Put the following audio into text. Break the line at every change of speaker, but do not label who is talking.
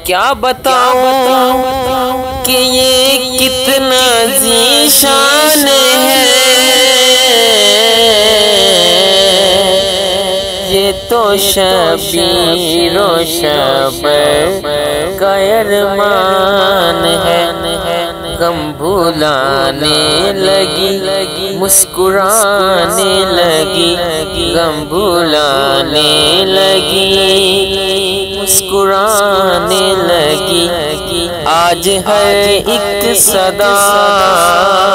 क्या बताऊं कि ये कितना ज़ीशान है। ये तो शबीरो शबर का अरमान है। गम भुलाने लगी मुस्कुराने लगी, गम भुलाने लगी मुस्कुराने लगी। आज हर एक सदा